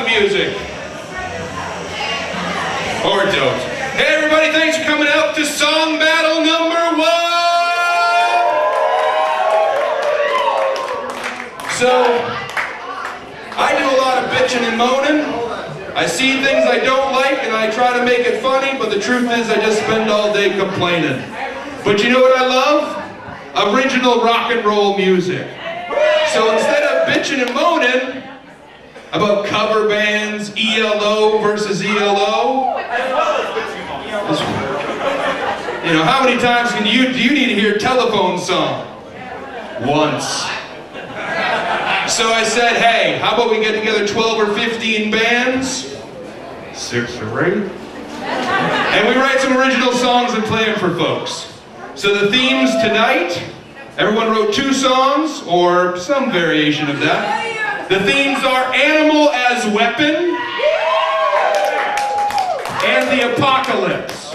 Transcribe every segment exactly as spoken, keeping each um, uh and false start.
music. Or don't. Hey everybody, thanks for coming out to Song Battle number one! So, I do a lot of bitching and moaning. I see things I don't like and I try to make it funny, but the truth is I just spend all day complaining. But you know what I love? Original rock and roll music. So instead of bitching and moaning about cover bands, E L O versus E L O, you know, how many times can you, do you need to hear Telephone Song? Once. So I said, hey, how about we get together twelve or fifteen bands? Six or eight. And we write some original songs and play them for folks. So the themes tonight, everyone wrote two songs, or some variation of that. The themes are Animal as Weapon and the Apocalypse.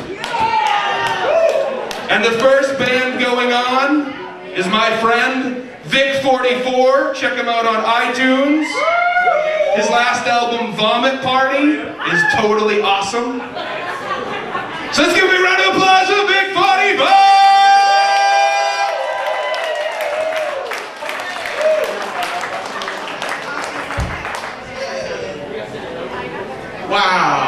And the first band going on is my friend Vic forty-four. Check him out on iTunes. His last album, Vomit Party, is totally awesome. So let's give a big round of applause for Vic forty-four! Wow.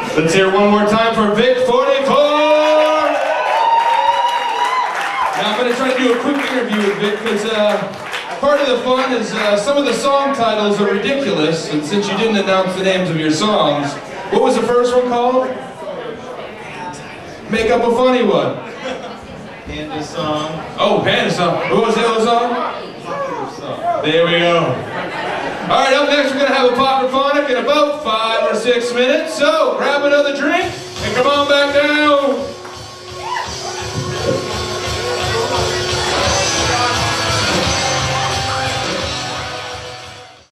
Let's hear it one more time for Vic forty-four! Now I'm going to try to do a quick interview with Vic because uh, part of the fun is uh, some of the song titles are ridiculous, and since you didn't announce the names of your songs, what was the first one called? Make up a funny one. Panda song. Oh, Panda song. What was the other song? Popular song. There we go. All right, up next we're going to have a Popraphonic in about five or six minutes. So grab another drink and come on back down.